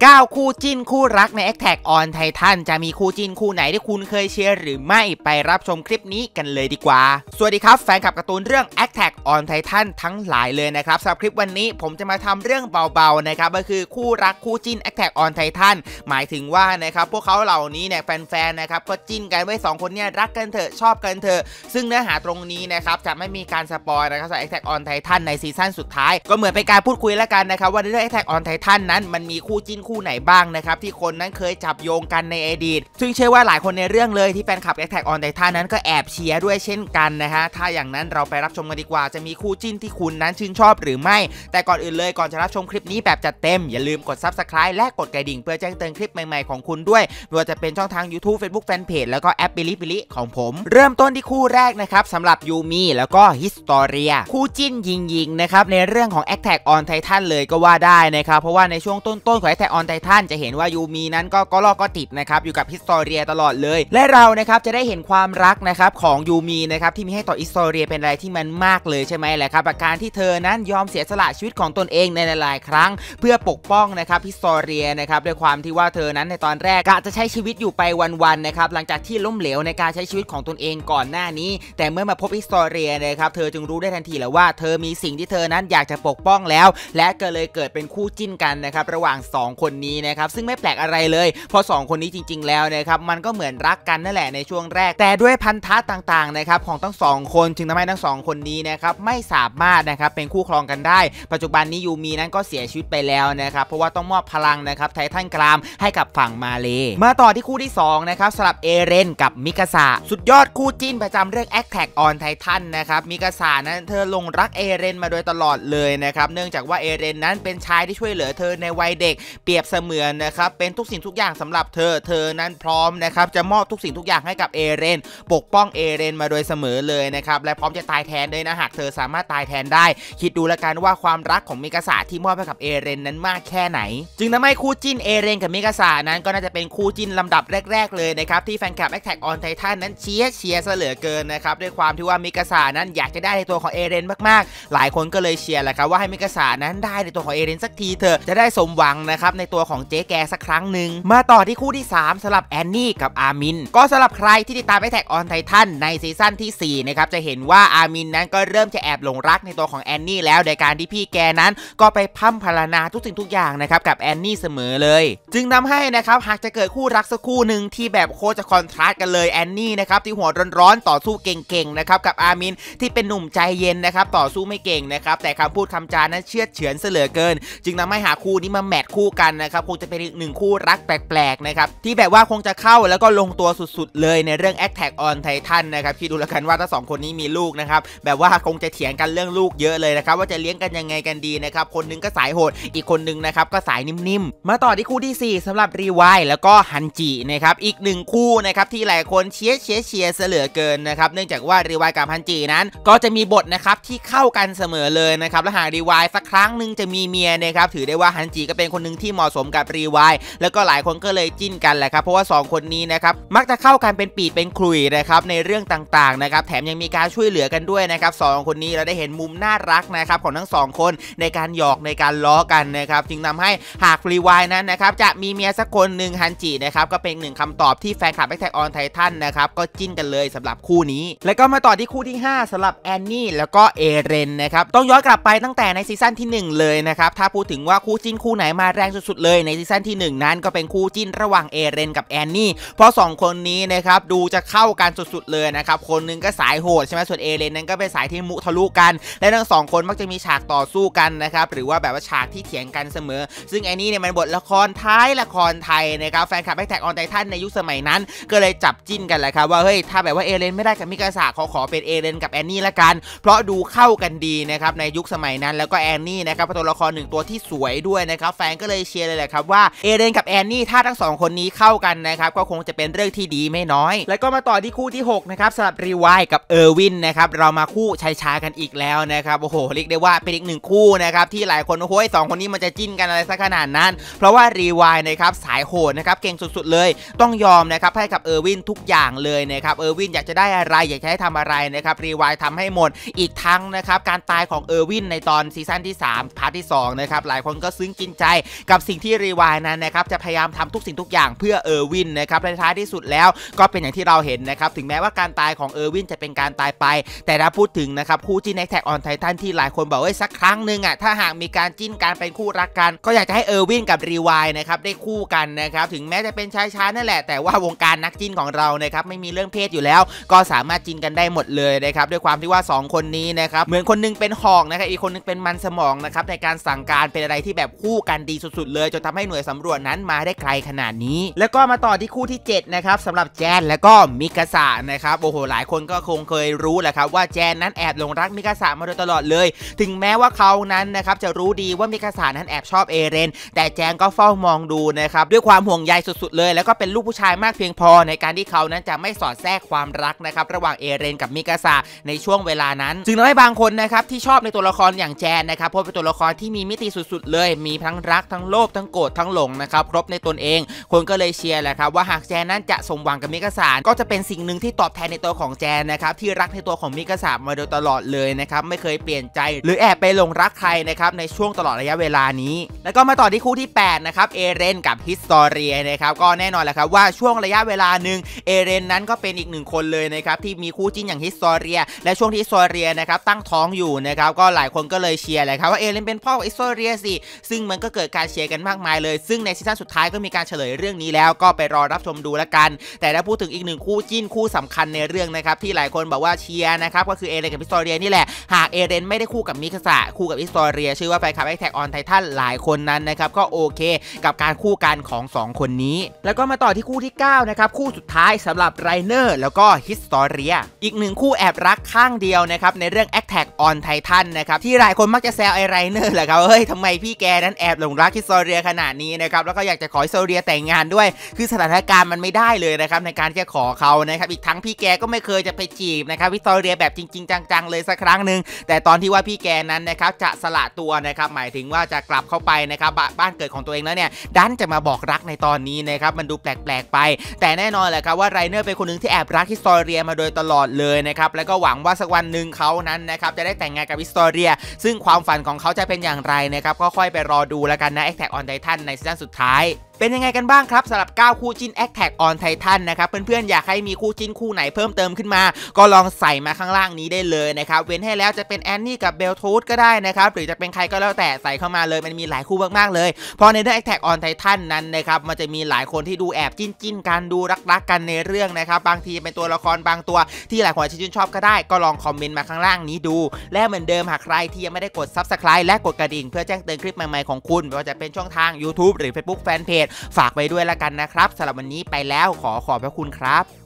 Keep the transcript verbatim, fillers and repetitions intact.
เก้า คู่จิ้นคู่รักใน Attack on Titan จะมีคู่จิ้นคู่ไหนที่คุณเคยเชียร์หรือไม่ไปรับชมคลิปนี้กันเลยดีกว่าสวัสดีครับแฟนคลับการ์ตูนเรื่อง Attack on Titan ทั้งหลายเลยนะครับสำหรับคลิปวันนี้ผมจะมาทำเรื่องเบาๆนะครับก็คือคู่รักคู่จิ้น Attack on Titan หมายถึงว่านะครับพวกเขาเหล่านี้เนี่ยแฟนๆนะครับก็จิ้นกันไว้สองคนเนี่ยรักกันเถอะชอบกันเถอะซึ่งเนื้อหาตรงนี้นะครับจะไม่มีการสปอยนะครับสำหรับ Attack on Titan ในซีซั่นสุดท้ายก็เหมือนเป็นการพูดคุยแล้วกันนะครับว่าในเรื่อง Attack on Titan นั้นมันมีคู่จิ้นคู่ไหนบ้างนะครับที่คนนั้นเคยจับโยงกันในอดีตซึ่งเชื่อว่าหลายคนในเรื่องเลยที่แฟนคลับ Attack on Titan นั้นก็แอบเชียร์ด้วยเช่นกันนะฮะถ้าอย่างนั้นเราไปรับชมกันดีกว่าจะมีคู่จิ้นที่คุณนั้นชื่นชอบหรือไม่แต่ก่อนอื่นเลยก่อนจะรับชมคลิปนี้แบบจัดเต็มอย่าลืมกด ซับสไครบ์ และกดกระดิ่งเพื่อแจ้งเตือนคลิปใหม่ๆของคุณด้วยไม่ว่าจะเป็นช่องทาง YouTube Facebook Fanpage แล้วก็แอป Bilibili ของผมเริ่มต้นที่คู่แรกนะครับสำหรับยูมิแล้วก็ฮิสตอเรียคู่จิ้นยิงๆนะครับในเรื่องของ Attack on Titan เลยก็ว่าได้นะครับเพราะว่าในช่วงต้นๆของ Attack on Titan จะเห็นว่ายูมินั้นก็ก็ลอกก็ติดนะครับอยู่กับฮิสตอเรียตลอดเลยและเรานะครับจะได้เห็นความรักนะครับของยูมินะครับที่มีให้ต่อฮิสตอเรียเป็นอะไรที่มันมากเลยใช่ไหมแหละครับการที่เธอนั้นยอมเสียสละชีวิตของตนเองในหลายๆครั้งเพื่อปกป้องนะครับฮิสตอเรียนะครับด้วยความที่ว่าเธอนั้นในตอนแรกกะจะใช้ชีวิตอยู่ไปวันๆนะครับหลังจากที่ล้มเหลวในการใช้ชีวิตของตนเองก่อนหน้านี้แต่เมื่อมาพบฮิสตอเรียนะครับเธอจึงรู้ได้ทันทีแล้วว่าเธอมีสิ่งที่เธอนั้นอยากจะปกป้องแล้วและก็เลยเกิดเป็นคู่จิ้นกันนะครับระหว่างสองคนนี้นะครับซึ่งไม่แปลกอะไรเลยเพราะสองคนนี้จริงๆแล้วนะครับมันก็เหมือนรักกันนั่นแหละในช่วงแรกแต่ด้วยพันธะต่างๆนะครับของทั้งสองคนจึงทำให้ทั้งสองคนนี้นะครับไม่สามารถนะครับเป็นคู่ครองกันได้ปัจจุบันนี้ยูมินั้นก็เสียชีวิตไปแล้วนะครับเพราะว่าต้องมอบพลังนะครับไททันกรามให้กับฝั่งมาเลมาต่อที่คู่ที่สองนะครับสำหรับเอเรนกับมิกาซาสุดยอดคู่จิ้นประจำเรื่อง Attack on Titan นะครับมิกาซานั้นเธอลงรักเอเรนมาโดยตลอดเลยนะครับเนื่องจากว่าเอเรนนั้นเป็นชายที่ช่วยเหลือเธอในวัยเด็กเปรียบเสมือนนะครับเป็นทุกสิ่งทุกอย่างสำหรับเธอเธอนั้นพร้อมนะครับจะมอบทุกสิ่งทุกอย่างให้กับเอเรนปกป้องเอเรนมาโดยเสมอเลยนะครับและพร้อมจะตายแทนด้วยนะหากเธอสามารถตายแทนได้คิดดูละกันว่าความรักของมิกาซาที่มอบให้กับเอเรนนั้นมากแค่ไหนจึงทำให้คู่จิ้นเอเรนกับมิกาซานั้นก็น่าจะเป็นคู่จิ้นลำดับแรกๆเลยนะครับที่แฟนคลับ Attack on Titan นั้นเชียร์เชียร์ซะเหลือเกินนะครับด้วยความที่ว่ามิกาซานั้นอยากจะได้ในตัวของเอเรนมากๆหลายคนก็เลยเชียร์แหละครับว่าให้มิกาซานั้นได้ในตัวของเอเรนสักทีเถอะจะได้สมหวังนะครับในตัวของเจ๊แกสักครั้งหนึ่งมาต่อที่คู่ที่สามสำหรับแอนนี่กับอามินก็สำหรับใครที่ติดตาม Attack on Titan ในซีซั่นที่สี่นะครับจะเห็นว่าอามินนั้นก็เริ่มจะแอบหลงรักในตัวของแอนนี่แล้วโดยการที่พี่แกนั้นก็ไปพัมพรรณนาทุกสิ่งทุกอย่างนะครับกับแอนนี่เสมอเลยจึงทำให้นะครับหากจะเกิดคู่รักสักคู่หนึ่งที่แบบโคตรจะคอนทราสต์กันเลยแอนนี่นะครับที่หัวร้อนๆต่อสู้เก่งๆนะครับกับอามินที่เป็นหนุ่มใจเย็นนะครับต่อสู้ไม่เก่งนะครับแต่คำพูดคำจานั้นเชื่อเฉือนเสลือเกินจึงทำให้หาคู่นี้มาแมทคู่กันนะครับคงจะเป็นอีกหนึ่งคู่รักแปลกๆนะครับที่แบบว่าคงจะเข้าแล้วก็ลงตัวสุดๆเลยในเรื่อง Attack on Titan นะครับคิดดูแล้วกันว่าถ้าสองคนนี้มีลูกนะครับแบบว่าคงจะเถียงกันเรื่องลูกเยอะเลยนะครับว่าจะเลี้ยงกันยังไงกันดีนะครับคนนึงก็สายโหดอีกคนนึงนะครับก็สายนิ่มๆมาต่อที่คู่ที่สี่สำหรับรีไวล์แล้วก็ฮันจินะครับอีกหนึ่งคู่นะครับที่หลายคนเชียร์เชียร์เชียร์เสลือเกินนะครับเนื่องจากว่ารีไวล์กับฮันจินั้นก็จะมีบทนะครับที่เข้ากันเสมอเลยนะครับและหากรีไวล์สักครั้งหนึ่งจะมีเมียนะครับถือได้ว่าฮันจิก็เป็นคนหนึ่งที่เหมาะสมกับรีไวล์แล้วก็หลายคนก็เลยจิ้นกันแหละครับเพราะว่าสองคนนี้นะครับมักจะเข้ากันเป็นปีดเป็นขลุ่ยนะครับในเรื่องต่างๆนะครับแถมยังมีการช่วยเหลือกันด้วยนะครับสองคนนี้เราได้เห็นมุมน่ารักนะครับของทั้งสองคนในการหยอกในการล้อกันนะครับจึงทำให้หากรีไวล์นั้นนะครับจะมีเมียสักคนหนึ่งฮันจินะครับก็เป็นหนึ่งคำตอบที่แฟนคลับ Attack on Titan นะครับก็จิ้นกันเลยสำหรับคู่นี้แล้วก็มาต่อที่คู่ที่ห้าสำหรับแอนนี่แล้วก็เอเรนนะครับต้องย้อนกลับไปตั้งแต่ในซีซั่นที่หนึ่งเลยนะครับถ้าพูดถึงว่าคู่จิ้นคู่ไหนมาแรงสุดๆเลยในซีซั่นที่หนึ่งนั้นก็เป็นคู่จิ้นระหว่างเอเรนกับแอนนี่เพราะสองคนนี้นะครับดูจะเข้ากันสุดๆเลยนะครับคนนึงก็สายโหดใช่ไหมส่วนเอเรนนั้นก็เป็นสายที่มุทะลุกันและทั้งสองคนมักจะมีฉากต่อสู้กันนะครับหรือว่าแบบว่าฉากที่เถียงกันเสมอซึ่งไอ้นี่เนี่ยมันบทละครท้ายละครไทยนะครับแฟนคลับ Attack on Titan ในยุคสมัยนั้นก็เลยจับจิ้นกันแหละครับว่าเฮ้ยถ้าแบบว่าเอเรนไม่ได้กับมิกาซาขอขอเป็นเอเรนกับแอนนี่ละกันเพราะดูเข้ากันดีนะครับในยุคสมัยนั้นแล้วก็แอนนี่นะครับเป็นตัวละครหนึ่งตัวที่สวยด้วยนะครับแฟนก็เลยเชียร์เลยแหละครับว่าเอเรนกับแอนนี่ถ้าทั้งสองคนนี้เข้ากันนะครับก็คงจะเป็นเรื่องที่ดีไม่น้อยแล้วก็มาต่อที่คู่ที่หกนะครับสำหรับรีไวล์กับเออร์วินนะครับเรามาคู่ชายชากันอีกแล้วนะครับโอ้โหเรียกได้ว่าเป็นอีกหนึ่งคู่นะครับที่หลายคนโอ้ยสองคนนี้มันจะจิ้นกันอะไรสักขนาดนั้นเพราะว่ารีไวล์นะครับสายโหดนะครับเก่งสุดๆเลยต้องยอมนะครับให้กับเออร์วินทุกอย่างเลยนะครับเออร์วินอยากจะได้อะไรอยากจะให้ทำอะไรนะครับรีไวล์ทำให้หมดอีกทั้งนะครับการตายของเออร์วินในตอนซีซั่นที่สามพาร์ทที่สองนะครับหลายคนก็ซึ้งกินใจกับสิ่งสิ่งที่รีวายนั้นนะครับจะพยายามทำทุกสิ่งทุกอย่างเพื่อเออร์วินนะครับในท้ายที่สุดแล้วก็เป็นอย่างที่เราเห็นนะครับถึงแม้ว่าการตายของเออร์วินจะเป็นการตายไปแต่ถ้าพูดถึงนะครับคู่จิ้น Attack on Titan ที่หลายคนบอกว่าสักครั้งหนึ่งอ่ะถ้าหากมีการจิ้นการเป็นคู่รักกันก็อยากจะให้เออร์วินกับรีวายนะครับได้คู่กันนะครับถึงแม้จะเป็นชายชายนั่นแหละแต่ว่าวงการนักจิ้นของเรานะครับไม่มีเรื่องเพศอยู่แล้วก็สามารถจิ้นกันได้หมดเลยนะครับด้วยความที่ว่าสองคนนี้นะครับเหมือนคนนึงเป็นหอกนะครับอีกคนนึงเป็นมันสมองนะครับในการสั่งการเป็นอะไรที่แบบคู่กันดีสุดๆเลยจนทำให้หน่วยสำรวจนั้นมาได้ไกลขนาดนี้แล้วก็มาต่อที่คู่ที่เจ็ดนะครับสำหรับแจนและก็มิกาสะนะครับโอ้โหหลายคนก็คงเคยรู้แหละครับว่าแจนนั้นแอบหลงรักมิกาสะมาโดยตลอดเลยถึงแม้ว่าเขานั้นนะครับจะรู้ดีว่ามิกาสะนั้นแอบชอบเอเรนแต่แจนก็เฝ้ามองดูนะครับด้วยความห่วงใยสุดๆเลยแล้วก็เป็นลูกผู้ชายมากเพียงพอในการที่เขานั้นจะไม่สอดแทรกความรักนะครับระหว่างเอเรนกับมิกาสะในช่วงเวลานั้นจึงทำให้บางคนนะครับที่ชอบในตัวละครอย่างแจนนะครับเพราะเป็นตัวละครที่มีมิติสุดๆเลยมีทั้งรักทั้งโลภทั้งโกรธทั้งหลงนะครับครบในตนเองคนก็เลยเชียร์แหละครับว่าหากแจนนั้นจะสมหวังกับมิกาสะก็จะเป็นสิ่งหนึ่งที่ตอบแทนในตัวของแจนนะครับที่รักในตัวของมิกาสะมาโดยตลอดเลยนะครับไม่เคยเปลี่ยนใจหรือแอบไปหลงรักใครนะครับในช่วงตลอดระยะเวลานี้แล้วก็มาต่อที่คู่ที่แปดนะครับเอเรนกับฮิสตอเรียนะครับก็แน่นอนแหละครับว่าช่วงระยะเวลาหนึ่งเอเรนนั้นก็เป็นอีกหนึ่งคนเลยนะครับที่มีคู่จิ้นอย่างฮิสตอเรียและช่วงที่ฮิสตอเรียนะครับตั้งท้องอยู่นะครับก็หลายคนก็เลยเชียร์แหละครับว่าเอเรนเป็นพ่อของฮิสตอเรียสิซึ่งมันก็เกิดการเชียร์กันมากมายเลยซึ่งในซีซั่นสุดท้ายก็มีการเฉลยเรื่องนี้แล้วก็ไปรอรับชมดูแล้วกันแต่ถ้าพูดถึงอีกหนึ่งคู่จิ้นคู่สำคัญในเรื่องนะครับที่หลายคนบอกว่าเชียร์นะครับก็คือเอเรนกับฮิสตอเรียนี่แหละหากเอเรนไม่ได้คู่กับมิคาสะคู่กับฮิสตอเรียชื่อว่าแฟนคลับ Attack on Titan หลายคนนั้นนะครับก็โอเคกับการคู่กันของสองคนนี้แล้วก็มาต่อที่คู่ที่เก้านะครับคู่สุดท้ายสำหรับไรเนอร์แล้วก็ฮิสตอเรียอีกหนึ่งคู่แอบรักข้างเดียวนะครับในเรื่อง Attack on Titan นะครับที่หลายคนมักจะแซวไอไรเนอร์แหละครับเฮ้ยทำไมพี่แกนั้นแอบหลงรักฮิสตอเรียขนาดนี้นะครับแล้วก็อยากจะขอฮิสตอเรียแต่งงานด้วยคือสถานการณ์มันไม่ได้เลยนะครับในการที่จะขอเขานะครับอีกทั้งพี่แกก็ไม่เคยจะไปจีบนะครับฮิสตอเรียแบบจริงๆจังๆเลยสักครั้งหนึ่งแต่ตอนที่ว่าพี่แกนั้นนะครับจะสละตัวนะครับหมายถึงว่าจะกลับเข้าไปนะครับบ้านเกิดของตัวเองแล้วเนี่ยดันจะมาบอกรักในตอนนี้นะครับมันดูแปลกๆไปแต่แน่นอนแหละครับว่าไรเนอร์เป็นคนหนึ่งที่แอบรักฮิสตอเรียมาโดยตลอดเลยนะครับแล้วก็หวังว่าสักวันหนึ่งเขานั้นนะครับจะได้แต่งงานกับฮิสตอเรียซึ่งความฝันของเขาจะเป็นอย่างไรนะครับก็ค่อยไปรอดูแล้วกันนะ Attack on Titan ในซีซั่นสุดท้ายเป็นยังไงกันบ้างครับสำหรับเก้าคู่จิ้น Attack on Titan นะครับเพื่อนๆอยากให้มีคู่จิ้นคู่ไหนเพิ่มเติมขึ้นมาก็ลองใส่มาข้างล่างนี้ได้เลยนะครับเว้นให้แล้วจะเป็นแอนนี่กับเบลทูธก็ได้นะครับหรือจะเป็นใครก็แล้วแต่ใส่เข้ามาเลยมันมีหลายคู่มากๆเลยพอในเรื่อง Attack on Titan นั้นนะครับมันจะมีหลายคนที่ดูแอบจิ้นจิ้นกันดูรักๆกันในเรื่องนะครับบางทีเป็นตัวละครบางตัวที่หลายคนชื่นชอบก็ได้ก็ลองคอมเมนต์มาข้างล่างนี้ดูและเหมือนเดิมหากใครที่ยังไม่ได้กด ซับสไครบ์ และกดกระดิ่งเพื่อแจ้งเตือนคลิปใหม่ๆของคุณไม่ว่าจะเป็นช่องทาง ยูทูบ หรือ เฟซบุ๊ก แฟนเพจฝากไว้ด้วยละกันนะครับสำหรับวันนี้ไปแล้วขอขอบพระคุณครับ